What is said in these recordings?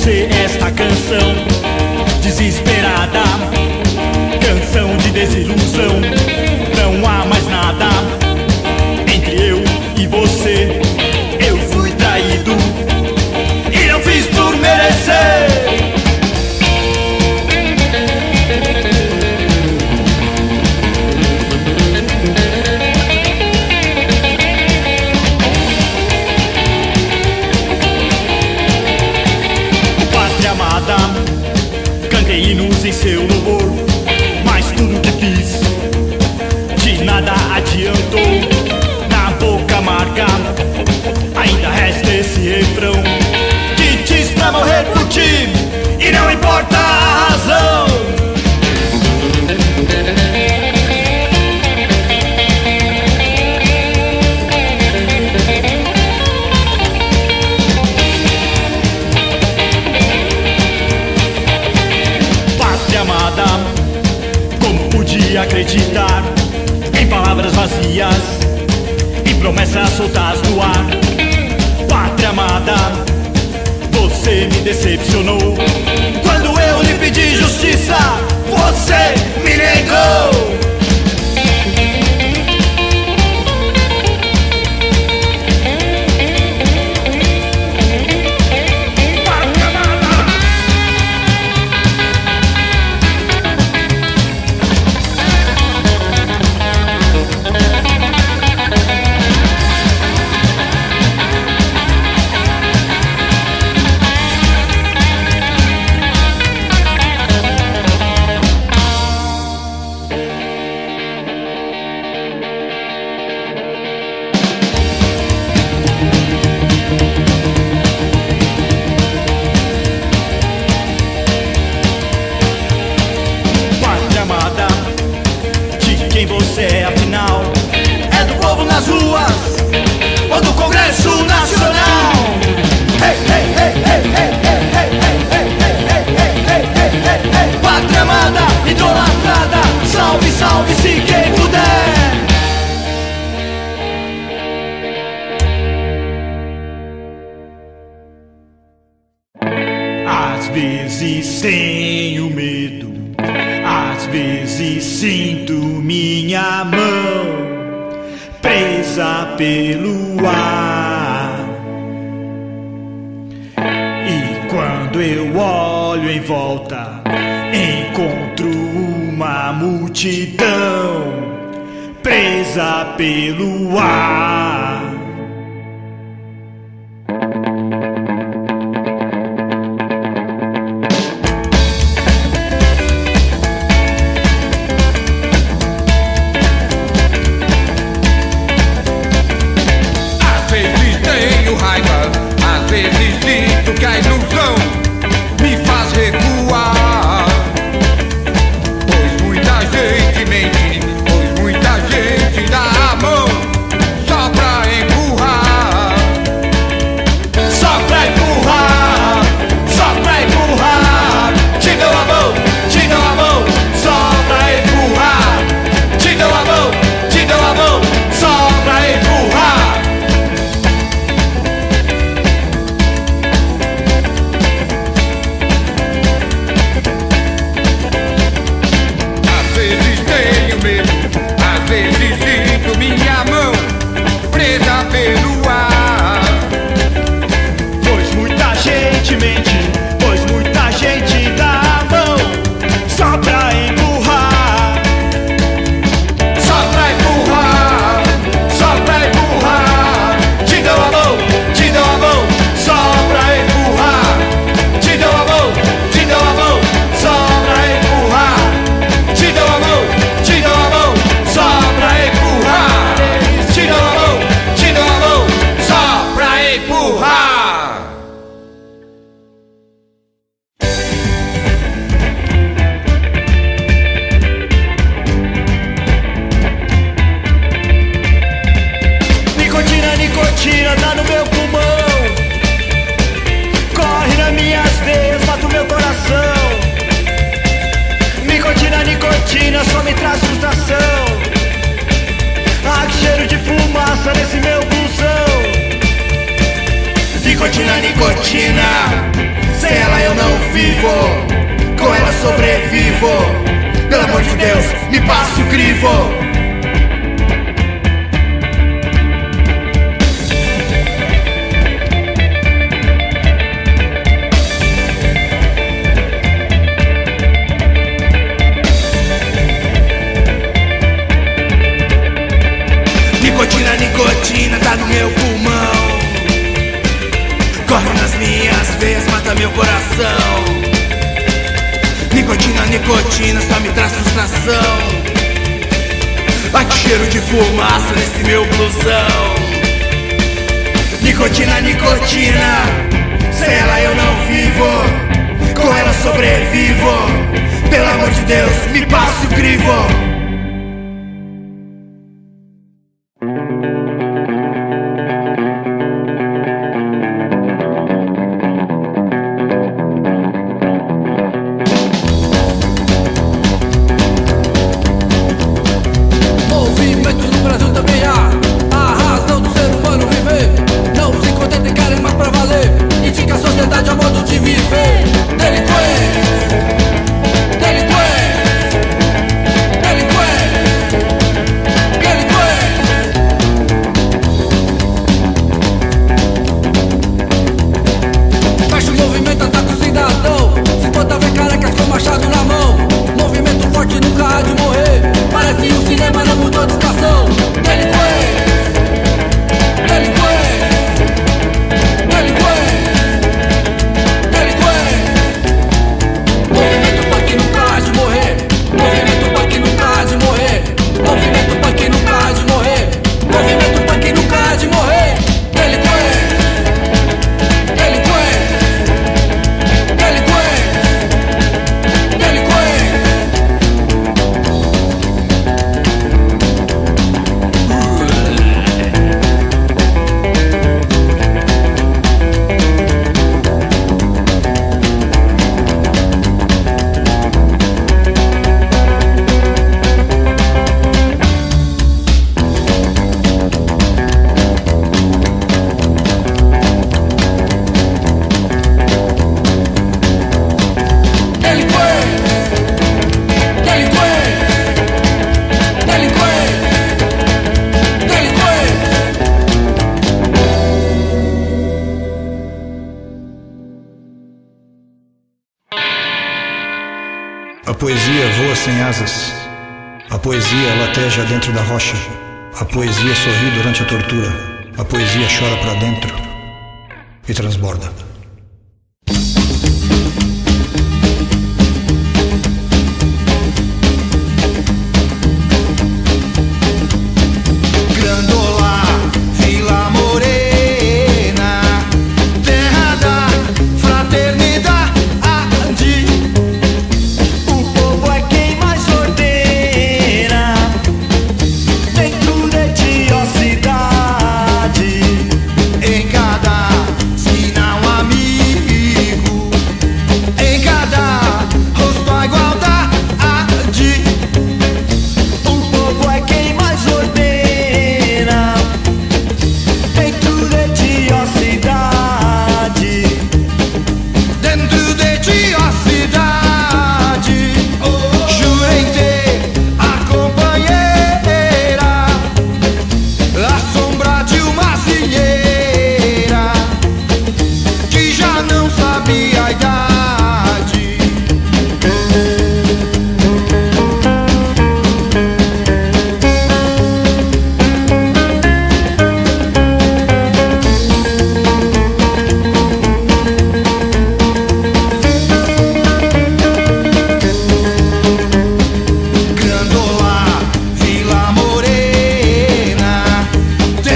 você esta canção desesperada, canção de desilusão. Não há mais nada entre eu e você. Eu fui traído e não fiz por merecer. Pátria amada, cantei hinos em seu louvor, mas tudo que fiz de nada adiantou. Na boca amarga ainda resta esse refrão que diz pra morrer por ti e não importa a razão. Pátria amada, como podia acreditar em palavras vazias e promessas soltas no ar? Pátria amada, você me decepcionou. Quando eu lhe pedi justiça, você me negou. Você é afinal, é do povo nas ruas ou do Congresso Nacional? Hey, hey, hey, hey, hey, hey, hey, hey, hey, hey, hey, hey, hey. Pátria amada, idolatrada, salve, salve-se quem puder. Às vezes tenho medo, às vezes sinto minha mão presa pelo ar. E quando eu olho em volta, encontro uma multidão presa pelo ar. Às vezes sinto que a ilusão me faz recuar, pois muita gente mente, pois muita gente dá a mão só pra crivo. Nicotina, nicotina, tá no meu pulmão. Corre nas minhas veias, mata meu coração. Nicotina, nicotina, só me traz frustração. Ai, que cheiro de fumaça nesse meu blusão. Nicotina, nicotina, sem ela eu não vivo, com ela sobrevivo. Pelo amor de Deus, me passe o crivo. A poesia voa sem asas. A poesia lateja dentro da rocha. A poesia sorri durante a tortura. A poesia chora pra dentro e transborda.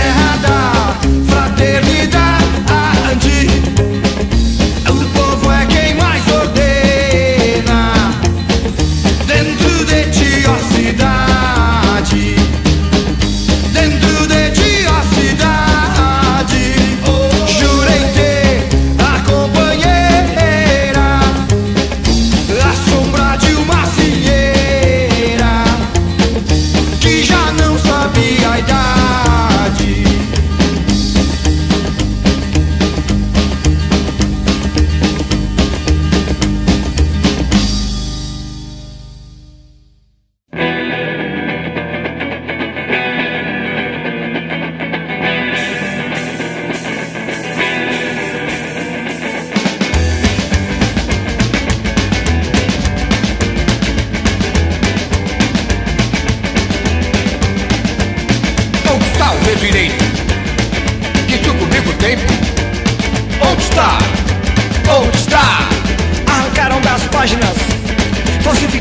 O povo é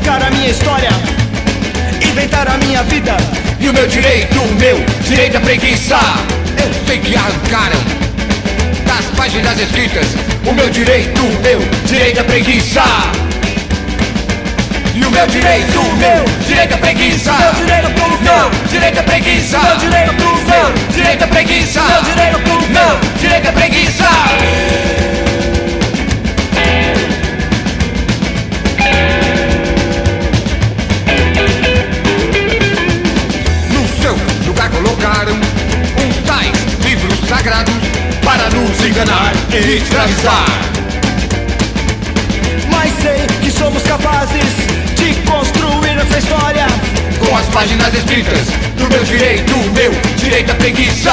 modificar a minha história, inventar a minha vida. E o meu direito à preguiça. Eu sei que arrancaram das páginas escritas o meu direito à preguiça. E o meu direito à preguiça. Meu direito à preguiça. Meu direito à preguiça. Meu direito à preguiça. Colocaram uns tais livros sagrados para nos enganar e escravizar. Mas sei que somos capazes de construir nossa história com as páginas escritas do meu direito à preguiça.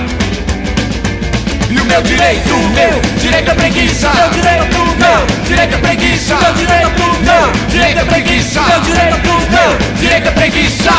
E o meu direito à preguiça. Meu direito à preguiça. Meu direito à preguiça. Meu direito à preguiça.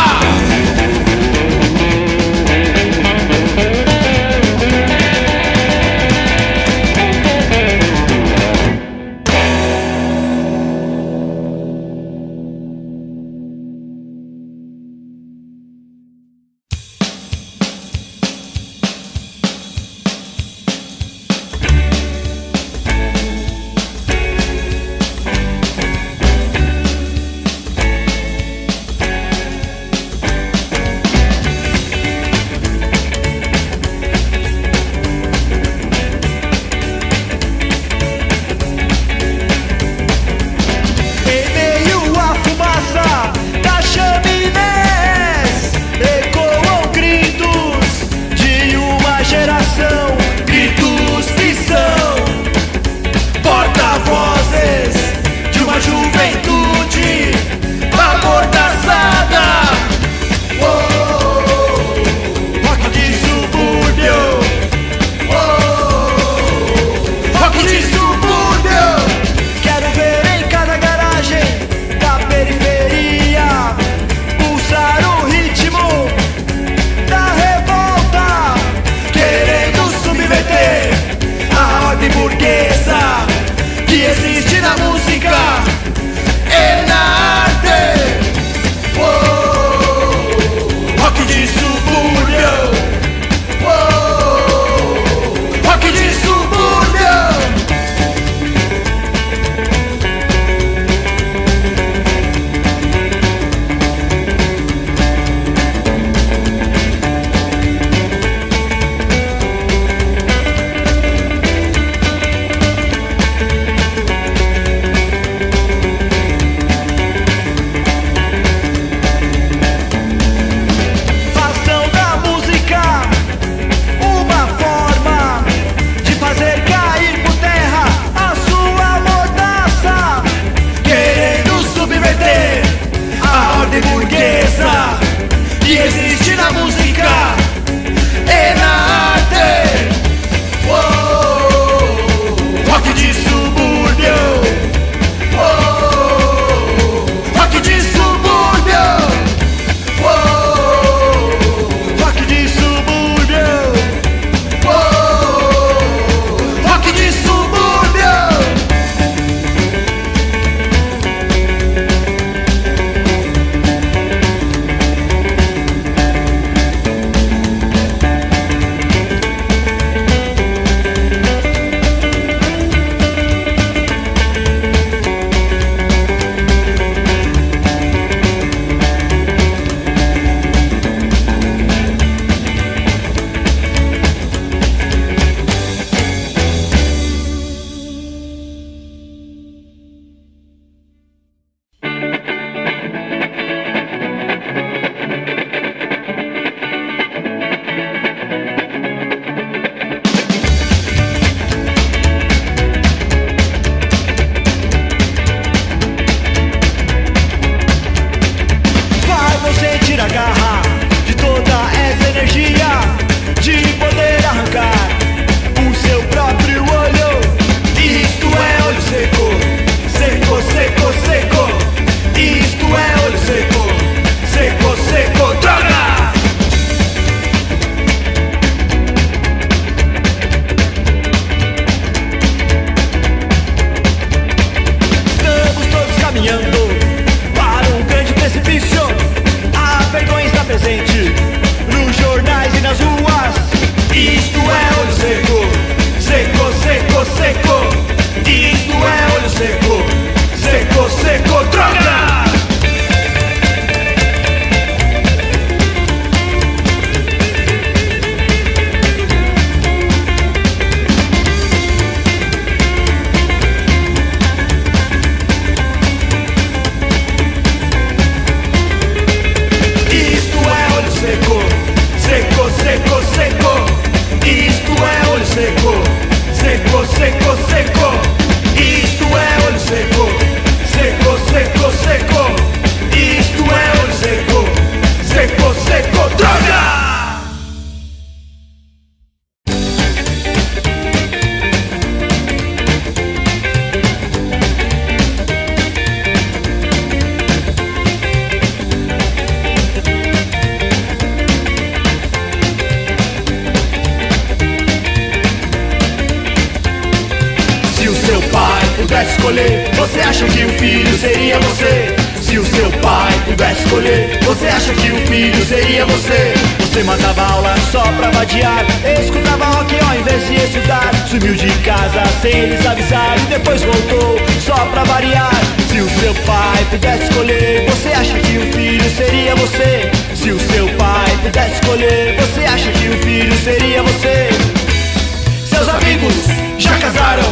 pudesse escolher, você acha que o filho seria você? Se o seu pai pudesse escolher, você acha que o filho seria você? Você matava aula só pra vadiar, escutava rock ao invés de estudar, sumiu de casa sem eles avisar e depois voltou só pra variar. Se o seu pai pudesse escolher, você acha que o filho seria você? Se o seu pai pudesse escolher, você acha que o filho seria você? Seus amigos já casaram,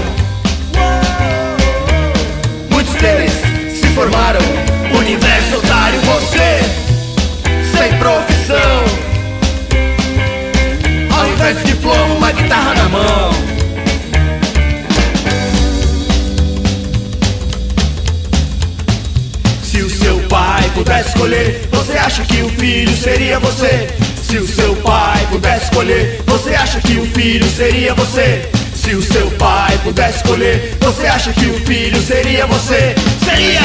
muitos deles se formaram. Universitário você, sem profissão, ao invés de diploma, uma guitarra na mão. Se o seu pai pudesse escolher, você acha que o filho seria você? Se o seu pai pudesse escolher, você acha que o filho seria você? Se o seu pai pudesse escolher, você acha que o filho seria você? Seria!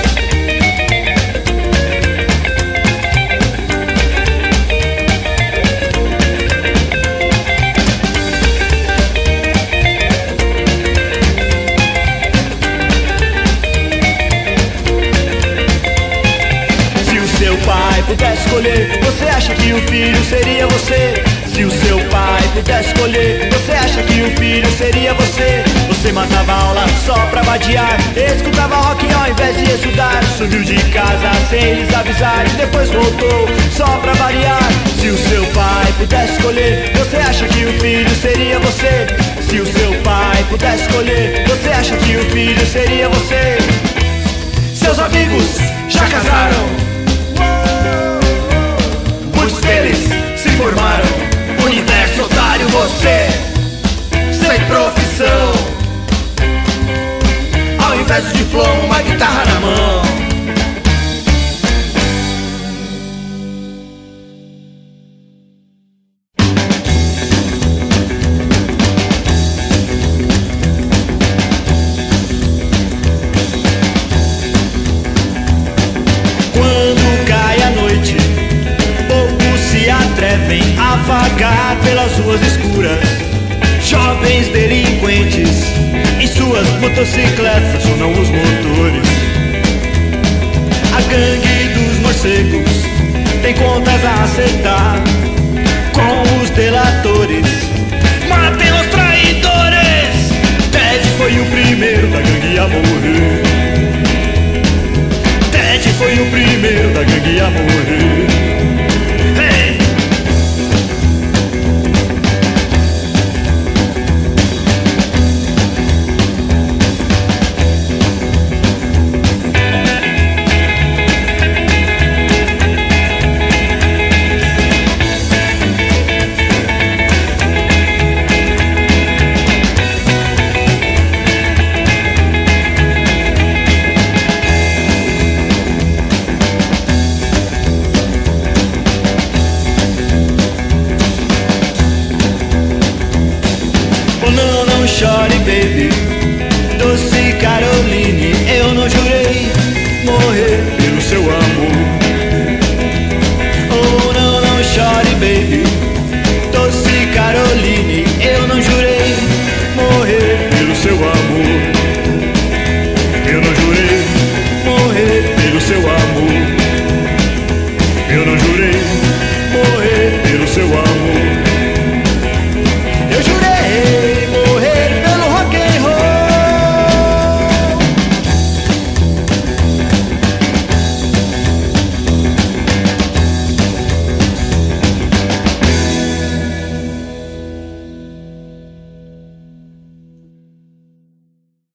Pudesse escolher, você acha que o filho seria você? Se o seu pai pudesse escolher, você acha que o filho seria você? Você matava aula só pra vadiar, escutava rock ao invés de estudar, sumiu de casa sem eles avisar e depois voltou só pra variar. Se o seu pai pudesse escolher, você acha que o filho seria você? Se o seu pai pudesse escolher, você acha que o filho seria você? Seus amigos já casaram, muitos deles se formaram. Universo otário você, sem profissão, ao invés de diploma, uma guitarra na mão. Atrevem a vagar pelas ruas escuras, jovens delinquentes em suas motocicletas acionam os motores. A gangue dos morcegos tem contas a acertar com os delatores. Matem os traidores! Ted foi o primeiro da gangue a morrer.